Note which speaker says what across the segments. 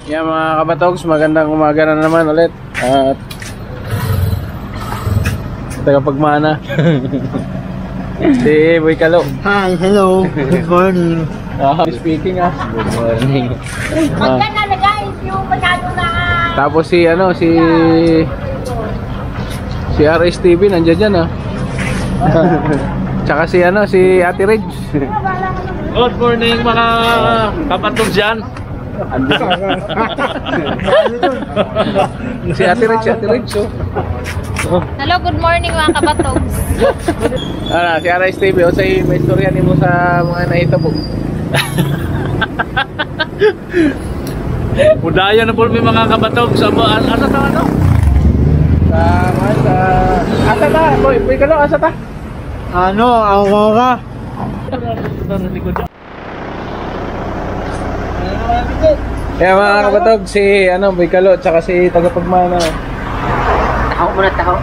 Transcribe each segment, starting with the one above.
Speaker 1: Yan mga kabatogs, magandang umaga na naman ulit. At tagapagmana si Boy Kalo.
Speaker 2: Hi, hello, good morning.
Speaker 1: Speaking good morning.
Speaker 3: Maganda na guys, yung masyado na.
Speaker 1: Tapos si RS TV nandiyan dyan Tsaka si Ate Reg.
Speaker 4: Good morning mga kapatog dyan.
Speaker 1: Si Ate Reg.
Speaker 3: Hello, good morning mga kabatogs.
Speaker 1: Si RS TV o sa'yo may istorya ni mo sa mga naitabog.
Speaker 4: Udaya na po may mga kapatog sa asa ta ano?
Speaker 1: Asa ta? Boy Kalo, asa ta?
Speaker 2: Ano, Aurora?
Speaker 1: Kaya mga kabatog, si Boy Kalo, tsaka si tagapagmana.
Speaker 2: Taho muna, taho.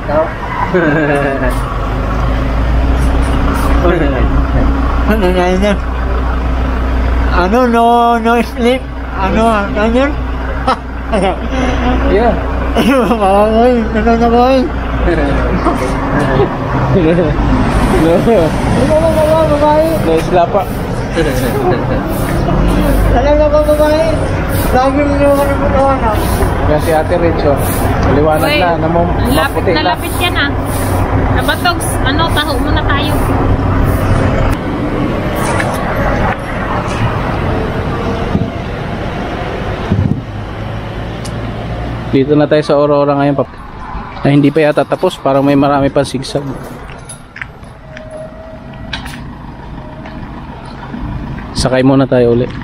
Speaker 2: Ano na yun? Ano, no sleep? Ano yun?
Speaker 1: Yeah.
Speaker 2: Makakoy, nananakoy.
Speaker 1: No islapa.
Speaker 2: Alam na ko babae. Lagi mo naman ang putawanan.
Speaker 1: Kaya si Ate Richo, maliwanag na maputi na.
Speaker 3: Nalapit yan Kabatogs, taho muna tayo.
Speaker 1: Dito na tayo sa Aurora ngayon hindi pa yata tapos, parang may marami pang sigsag. Sakay muna tayo ulit.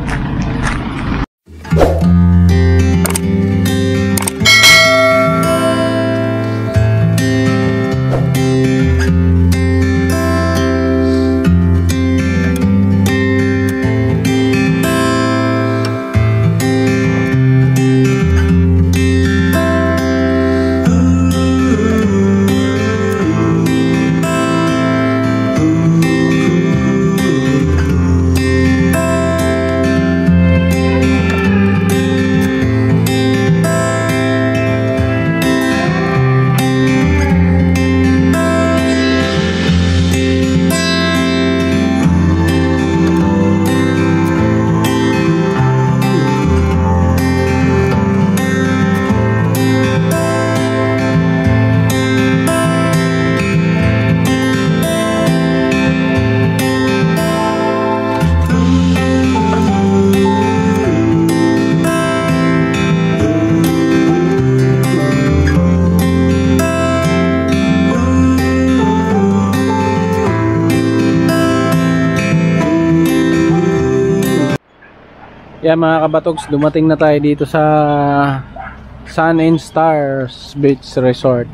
Speaker 1: Yeah mga kabatogs, dumating na tayo dito sa Sun and Stars Beach Resort.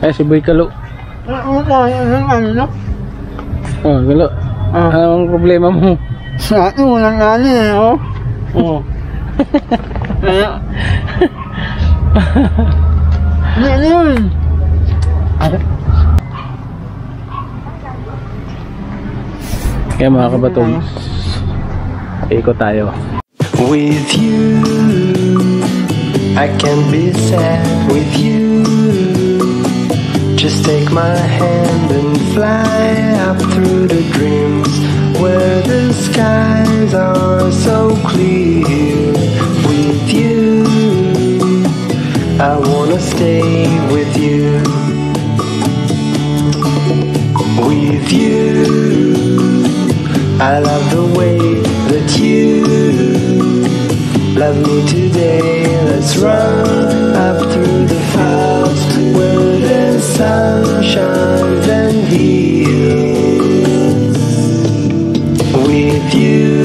Speaker 1: Ay, si Boy Kalo.
Speaker 2: Ano tayo? Ano na?
Speaker 1: Oh, Kalo. Ano ang problema mo?
Speaker 2: Sa akin, walang nani eh, oh. Oh. Ano yun?
Speaker 1: Kaya mga kabatong, ikot tayo.
Speaker 5: With you, I can be sad with you. Just take my hand and fly up through the dreams where the skies are so clear. With you, I wanna stay with you. With you, I love the way that you love me today. Let's run up through the clouds where the sun shines and heals. With you,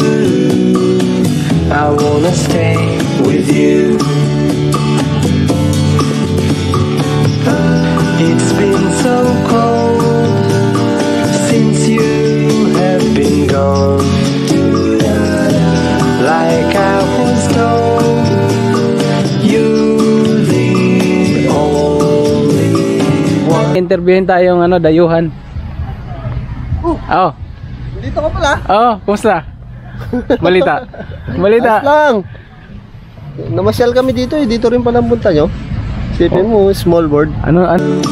Speaker 5: I wanna stay with you. It's been so cold since you have been gone. Like I was told, you're the only one.
Speaker 1: Interviewin tayong ano, dayuhan. Oh.
Speaker 2: Dito ka pala?
Speaker 1: Oh, kumusta? Balita. Balita.
Speaker 2: Ayos lang. Namasyal kami dito eh. Dito rin pala ang punta nyo. Sipin mo, small board.
Speaker 1: Ano?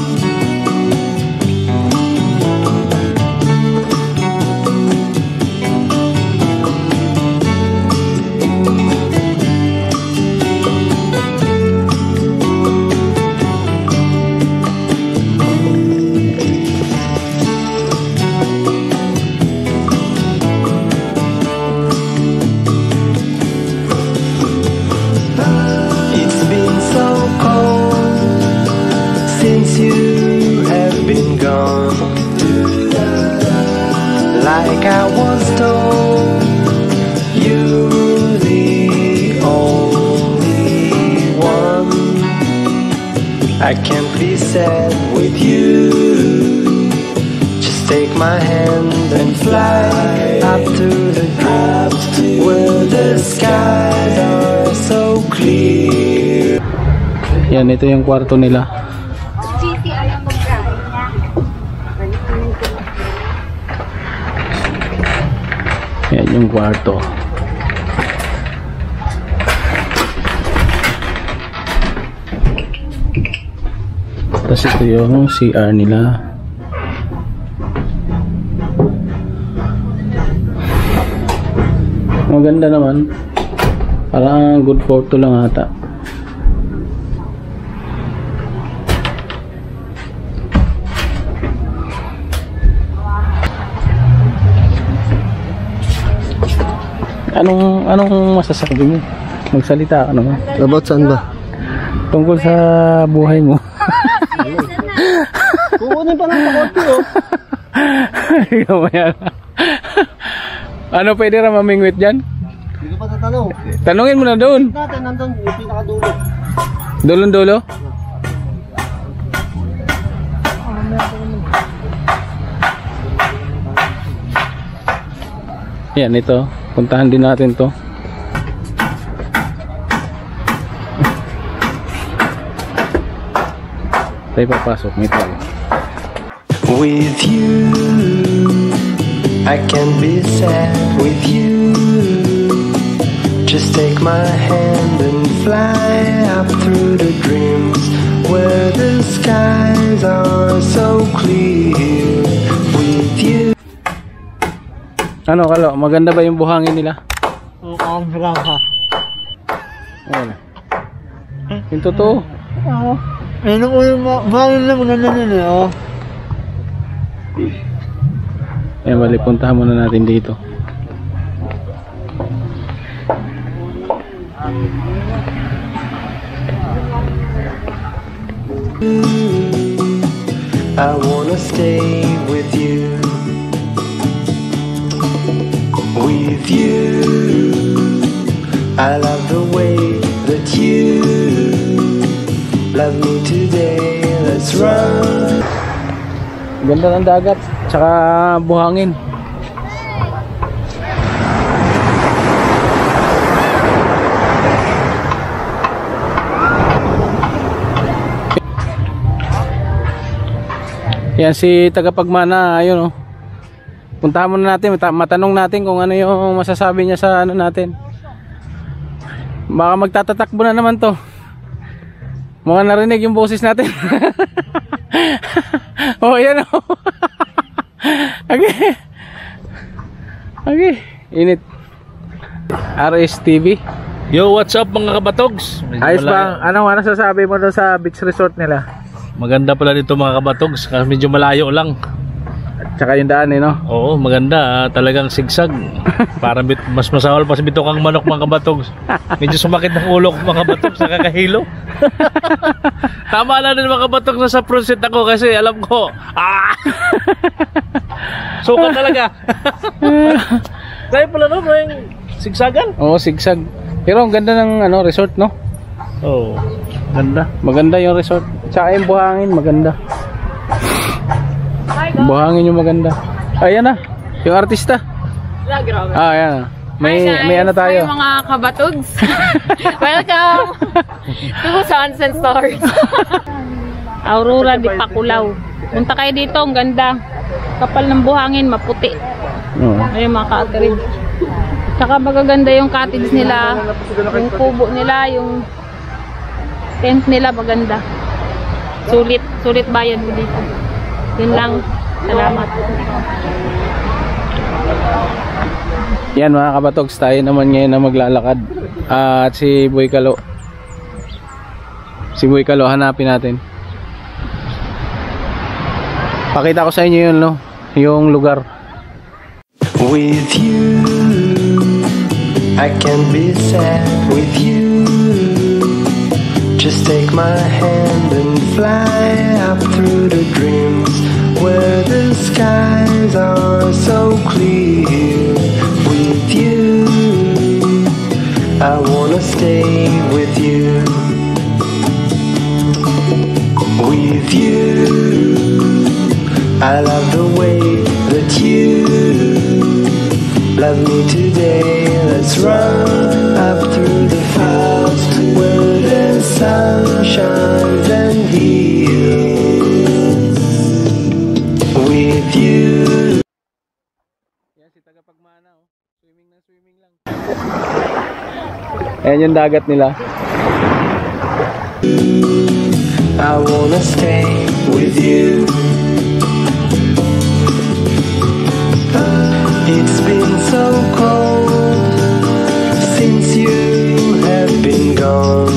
Speaker 5: It's been so cold since you have been gone. Like I was told, you're the only one. I can't be sad with you. Just take my hand and fly up to the clouds where the skies are so clear.
Speaker 1: Yan, ito yung kwarto nila. Yan yung kwarto. Tapos ito yung CR nila. Maganda naman. Parang good photo lang ata. Anong masasabi mo? Magsalita ka naman.
Speaker 2: About saan ba?
Speaker 1: Tungkol sa buhay mo.
Speaker 2: Kukunin pa ng pakote oh.
Speaker 1: Ikaw yan. Ano pwede ra mamingwit dyan?
Speaker 2: Hindi ko pa tatanong.
Speaker 1: Tanungin mo na doon.
Speaker 2: Natin nandun yung pinakadulo.
Speaker 1: Dulon-dulo? Yan, ito. Puntahan din natin to. Tayo papasok. May tayo.
Speaker 5: With you, I can be sad with you. Just take my hand and fly up through the dreams where the skies are so clear. With you.
Speaker 1: Ano, Kalo? Maganda ba yung buhangin nila?
Speaker 2: Oo, kamera ka.
Speaker 1: Ayun. Yung totoo.
Speaker 2: Oo. Ayun ang ulo mo. Mahal na maganda nila eh, oh.
Speaker 1: Ayan, bali, puntahan muna natin dito.
Speaker 5: I wanna stay with you. With you, I love the way that you love me today. Let's run
Speaker 1: Ganda ng dagat, tsaka buhangin. Yan si tagapagmana, ayun oh. Puntahan muna natin, matanong natin kung ano yung masasabi niya sa ano natin. Baka magtatatakbo na naman to. Mukhang narinig yung boses natin. Oh, yan oh. Okay. Okay, init. RSTV.
Speaker 4: Yo, what's up mga kabatogs?
Speaker 1: Ayos ba? Ano sasabi mo doon sa beach resort nila?
Speaker 4: Maganda pala dito mga kabatogs, kasi medyo malayo lang.
Speaker 1: At saka yung daan no?
Speaker 4: Oo, maganda. Talagang sigsag. Parang mas masawal pa sa bitokang manok mga kabatogs. Medyo sumakit ng ulo ko mga kabatogs, nakakahilo. Tama lang din mga kabatogs na sa front seat ako kasi alam ko, sukat talaga. Kaya pala no, yung sigsagan?
Speaker 1: Oo, sigsag. Pero ang ganda ng ano, resort no?
Speaker 4: Oo, ganda.
Speaker 1: Maganda yung resort. Tsaka yung buhangin, maganda. Buhangin yung maganda. Ayan na, yung artista. Ayan na. May ano tayo.
Speaker 3: Hi mga kabatogs. Welcome to Suns and Stars. Aurora di Pakulao. Punta kayo dito, ang ganda. Kapal ng buhangin, maputi. Ayun mga ka-atrid. Saka magaganda yung cottage nila, yung kubo nila, yung tent nila, maganda. Sulit bayad mo dito. Yun lang. Salamat.
Speaker 1: Yan mga kabatogs, tayo naman ngayon na maglalakad. At si Boy Kalo. Si Boy Kalo, hanapin natin. Pakita ko sa inyo yun, no? Yung lugar.
Speaker 5: With you, I can be sad with you. Just take my hand and fly up through the dreams where the skies are so clear. With you, I wanna stay with you. With you, I love the way that you love me today. Let's run up through the clouds where the sun shines and heals. With you.
Speaker 1: Yan si tagapagmana oh. Swimming lang. Ayan yung dagat nila.
Speaker 5: I wanna stay with you. It's been so cold since you have been gone.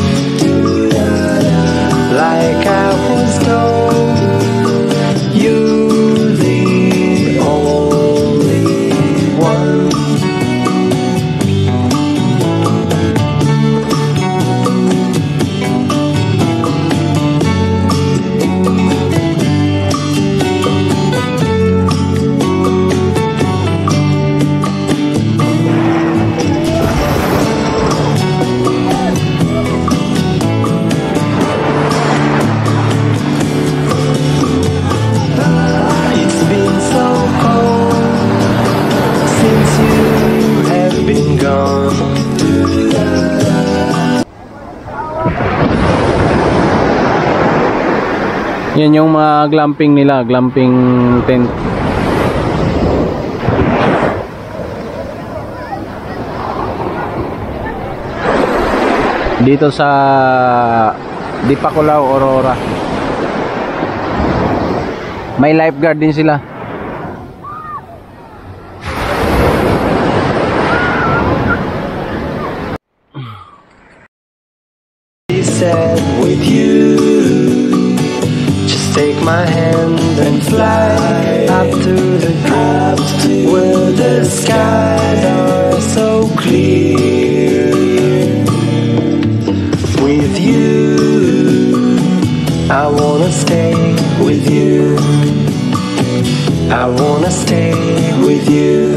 Speaker 5: Like I was told, you're the only one.
Speaker 1: Yan yung mga glamping nila, glamping tent. Dito sa Di Pakulao, Aurora. May lifeguard din sila.
Speaker 5: Said with you, just take my hand and fly up to the clouds where the skies are so clear. With you, I wanna stay with you. I wanna stay with you.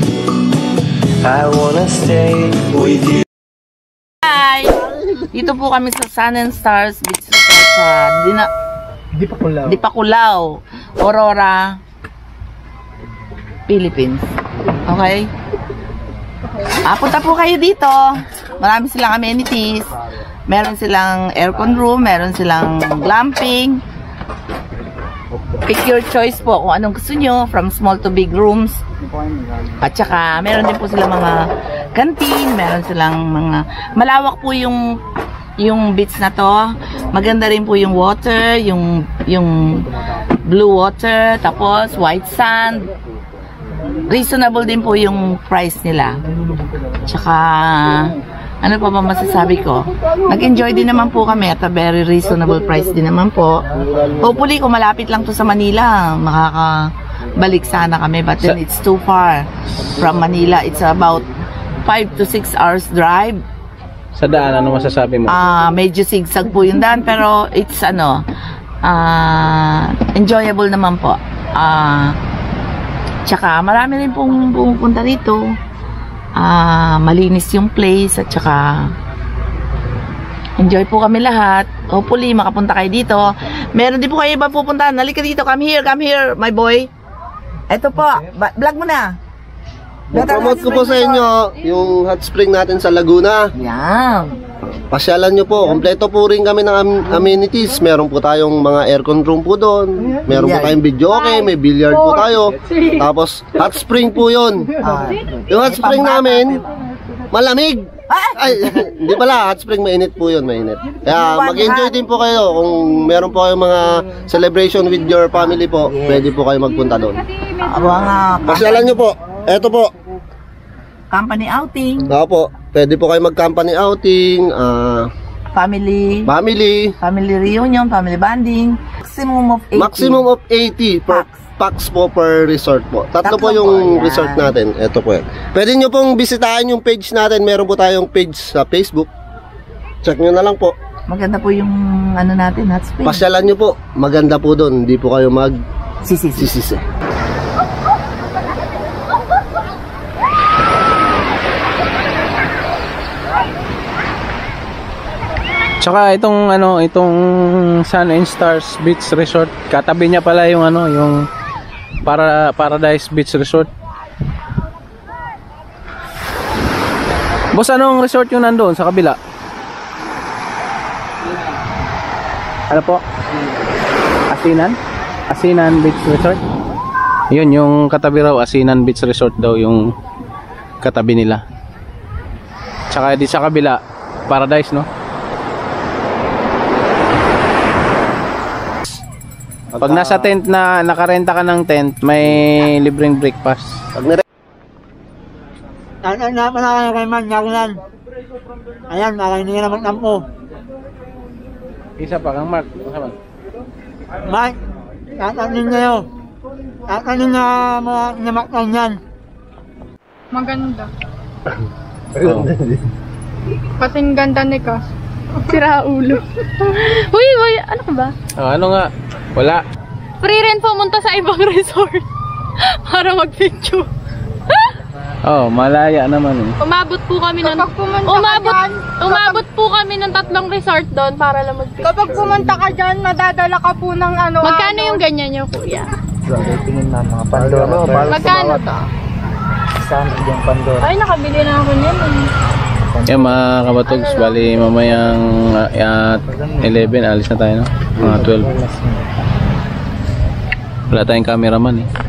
Speaker 5: I wanna stay with you.
Speaker 6: Hi! Dito po kami sa Sun and Stars Beach Resort sa Dipakulaw, Aurora, Philippines. Okay? Punta po kayo dito. Marami silang amenities. Meron silang aircon room, meron silang glamping. Pick your choice po kung anong gusto nyo, from small to big rooms. At saka, meron din po silang mga canteen, meron silang mga... Malawak po yung beach na to. Maganda rin po yung water, yung blue water, tapos white sand. Reasonable din po yung price nila. Tsaka, ano pa ba masasabi ko? Nag-enjoy din naman po kami at a very reasonable price din naman po. Hopefully, kung malapit lang to sa Manila, makakabalik sana kami. But then, it's too far from Manila. It's about 5 to 6 hours drive.
Speaker 1: Sa daan, ano masasabi mo?
Speaker 6: Medyo sigsag po yung daan, pero it's enjoyable naman po. Tsaka marami rin pong pumupunta rito. Malinis yung place at tsaka enjoy po kami lahat. Hopefully makapunta kayo dito. Meron din po kayo iba pupuntahan. Halika dito, come here my boy. Eto po, vlog mo na.
Speaker 2: Promote ko po sa inyo yung hot spring natin sa Laguna.
Speaker 6: Yan.
Speaker 2: Pasyalan nyo po, kompleto po rin kami ng amenities. Meron po tayong mga aircon room po doon. Meron po tayong video okay, may billiard po tayo. Tapos hot spring po yun. Yung hot spring namin, malamig. Ay, hindi pala, hot spring mainit po yun, mainit. Kaya mag-enjoy din po kayo. Kung meron po kayong mga celebration with your family po, pwede po kayo magpunta doon. Pasyalan nyo po. Eto po.
Speaker 6: Company outing.
Speaker 2: Opo, pwede po kayo mag-company outing,
Speaker 6: Family reunion, family bonding. Maximum of 80
Speaker 2: per packs po per resort po. Tatlo po yung resort natin. Ito po yan. Pwede nyo pong bisitahin yung page natin. Meron po tayong page sa Facebook. Check nyo na lang po.
Speaker 6: Maganda po yung ano natin, hot spring.
Speaker 2: Pasyalan nyo po. Maganda po doon. Hindi po kayo sisisi.
Speaker 1: Tsaka itong Sun and Stars Beach Resort, katabi niya pala yung yung Paradise Beach Resort. Boss, anong resort yung nandoon sa kabila? Ano po? Asinan Beach Resort. Yun, yung katabi raw, Asinan Beach Resort daw yung katabi nila. Tsaka di sa kabila, Paradise, no? Pag nasa tent na nakarenta ka ng tent, may libreng breakfast.
Speaker 7: Ayan, makainingan naman po.
Speaker 1: Isa pa kang Mark.
Speaker 7: Mark, tatanin nyo. Tatanin na mga namaktan yan.
Speaker 8: Maganda. Kasing ganda ni Kas. Sira ulo. Uy, ano ka ba?
Speaker 1: Ano nga? Wala.
Speaker 8: Free rin pumunta sa ibang resort para mag-picture.
Speaker 1: Malaya naman eh.
Speaker 8: Umabot po kami ng ng 3 resort doon para lang mag-picture. Kapag pumunta ka dyan, madadala ka po ng Magkano yung ganyan nyo, kuya?
Speaker 7: Tingin na mga Pandora.
Speaker 8: Magkano to?
Speaker 7: Saan yung Pandora?
Speaker 8: Ay, nakabili na ako niyan.
Speaker 1: Yan mga kabatogs, bali mamayang 11, alis na tayo, no? Mga 12. Wala tayong cameraman eh.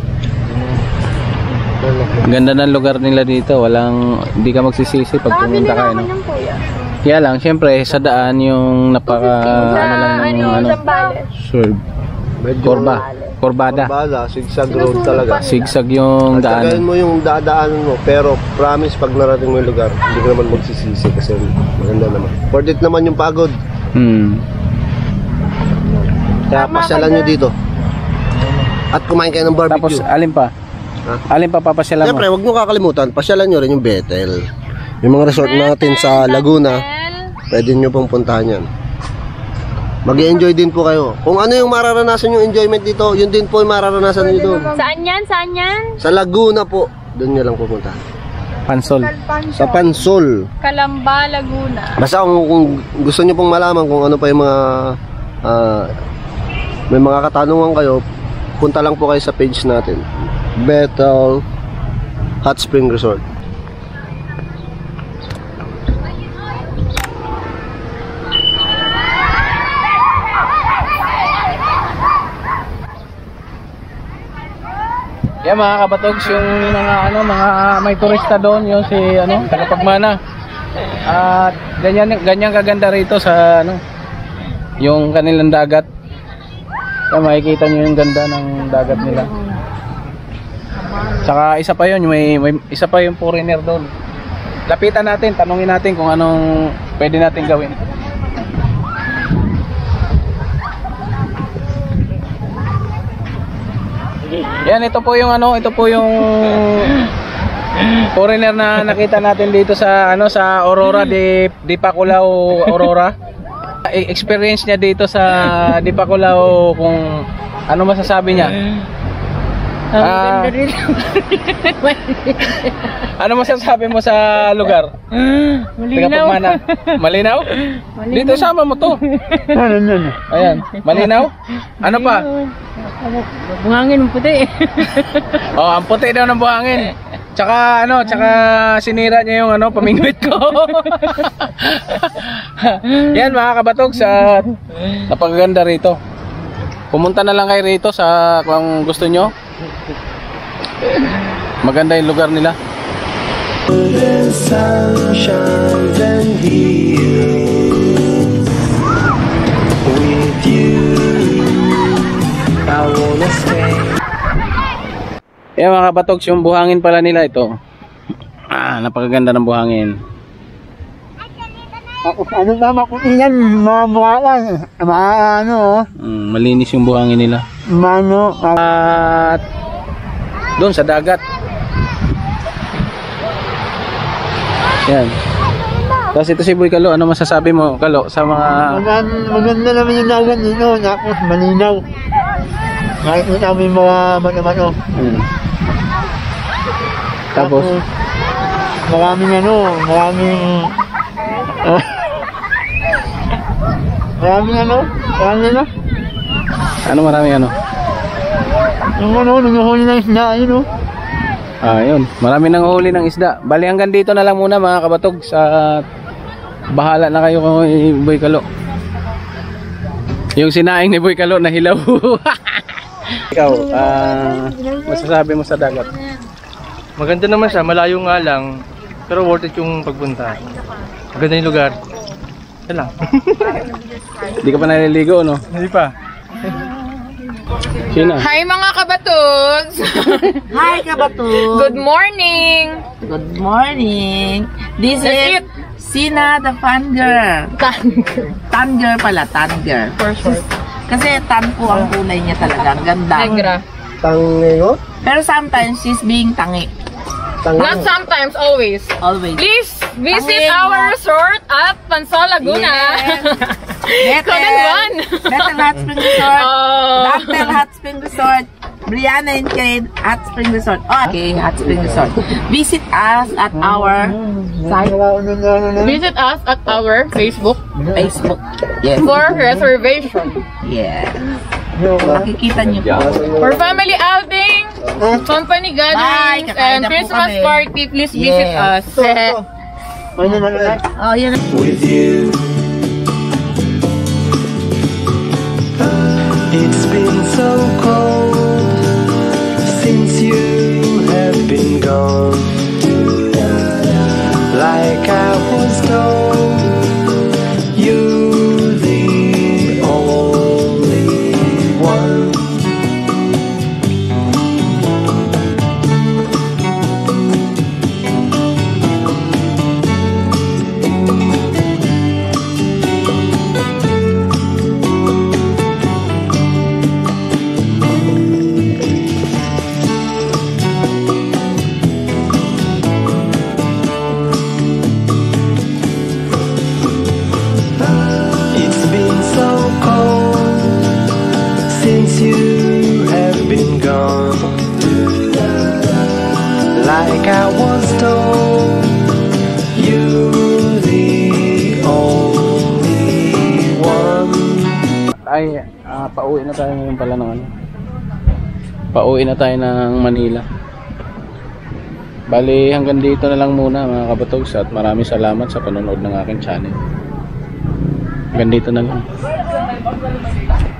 Speaker 1: Ganda ng lugar nila dito, hindi ka magsisisi pag pumunta ka, no? Kaya lang, syempre sa daan yung Corbada,
Speaker 2: sigsag road talaga.
Speaker 1: Sigsag yung daan.
Speaker 2: Tagayin mo yung dadaanan mo, pero promise pag narating mo yung lugar, hindi ka naman magsisisi kasi maganda naman. Worth it naman yung pagod. Kaya pasyalan nyo dito. At kumain kayo ng barbecue.
Speaker 1: Tapos alin pa? Alin pa papasyalan mo?
Speaker 2: Siyempre, huwag nyo kakalimutan, pasyalan nyo rin yung Bethel. Yung mga resort natin sa Laguna, pwede nyo pong puntahan yan. Mag-enjoy din po kayo. Kung ano yung mararanasan yung enjoyment dito, yun din po yung mararanasan nyo doon.
Speaker 8: Saan yan?
Speaker 2: Sa Laguna po. Doon nyo lang pupunta.
Speaker 1: Pansol.
Speaker 2: Sa Pansol.
Speaker 8: Calamba, Laguna.
Speaker 2: Basta kung gusto nyo pong malaman kung ano pa yung mga may mga katanungan kayo, punta lang po kayo sa page natin, Bethel Hot Spring Resort.
Speaker 1: Yan mga kabatogs, yung mga may turista doon, yung si taga-Pagmana. At ganyan kaganda rito sa yung kanilang dagat. Yan, makikita niyo yung ganda ng dagat nila. Saka isa pa yun, may isa pa yung foreigner doon. Lapitan natin, tanungin natin kung anong pwede natin gawin. Yan, ito po yung foreigner na nakita natin dito sa sa Aurora de Paculao, Aurora. Experience niya dito sa de Paculao, kung ano masasabi niya. Ano masasabi mo sa lugar?
Speaker 3: Malinaw.
Speaker 1: Malinaw? Dito sama mo to. Ayan, malinaw? Ano pa?
Speaker 3: Buhangin mo puti.
Speaker 1: Oh, ang puti daw ng buhangin. Tsaka sinira niya yung pamingwit ko. Yan mga kabatog, sa napakaganda rito. Pumunta na lang kayo rito kung gusto nyo. Maganda yung lugar nila.
Speaker 5: The sun shines and heals. With you, I wanna stay.
Speaker 1: Yan mga kabatogs, yung buhangin pala nila ito. Napakaganda ng buhangin.
Speaker 7: Ano ba makutingan, mga mukha lang.
Speaker 1: Malinis yung buhangin nila. At doon sa dagat. Yan. Tapos ito si Boy Kalo, ano masasabi mo, Kalo, sa mga...
Speaker 7: Maganda naman yung dagat dito, tapos malinaw. Nakikita mo yung mga mano-mano.
Speaker 1: Tapos
Speaker 7: maraming nanguhuli ng isda, yun.
Speaker 1: Yun, marami nang huli ng isda. Bali hanggang dito na lang muna mga kabatog, sa bahala na kayo kay Boy Kalo. Yung sinaing ni Boy Kalo nahilaw. Ikaw, masasabi mo sa dagat?
Speaker 9: Maganda naman siya, malayo nga lang, pero worth it yung pagpunta. Maganda yung lugar. Yan lang.
Speaker 1: Hindi ka pa naliligo, no?
Speaker 9: Hindi pa.
Speaker 1: Sina?
Speaker 8: Hi mga kabatogs!
Speaker 6: Hi, Kabatog!
Speaker 8: Good morning!
Speaker 6: Good morning! This is Sina the Fun Girl. Tan girl pala, tan girl. Kasi tan po ang kulay niya talaga. Ang ganda.
Speaker 8: Negra.
Speaker 2: Tango?
Speaker 6: Pero sometimes she's being tangi.
Speaker 8: Not sometimes, always.
Speaker 6: Always.
Speaker 8: Please visit our resort at Pansol, Laguna.
Speaker 6: Bethel Hot Spring Resort. Bethel Hot Spring Resort. Brianna and Kate Hot Spring Resort. Okay, Hot Spring Resort. Visit us at our site.
Speaker 8: Visit us at our Facebook.
Speaker 6: Yes.
Speaker 8: For reservation.
Speaker 6: Yes. Makikita niyo po.
Speaker 8: For family outing, company gatherings, and Christmas party, please visit us.
Speaker 6: Oh, yan.
Speaker 5: With you, it's been so cold since you have been gone. Like I was told, you're the only one. It's been so cold since you have been gone. Like I was told, you're the only one.
Speaker 1: Ay, pauwi na tayo ngayon pala ng ano. Pauwi na tayo ng Manila. Bali hanggang dito na lang muna mga kabatogs, at maraming salamat sa panonood ng aking channel. Hanggang dito na lang.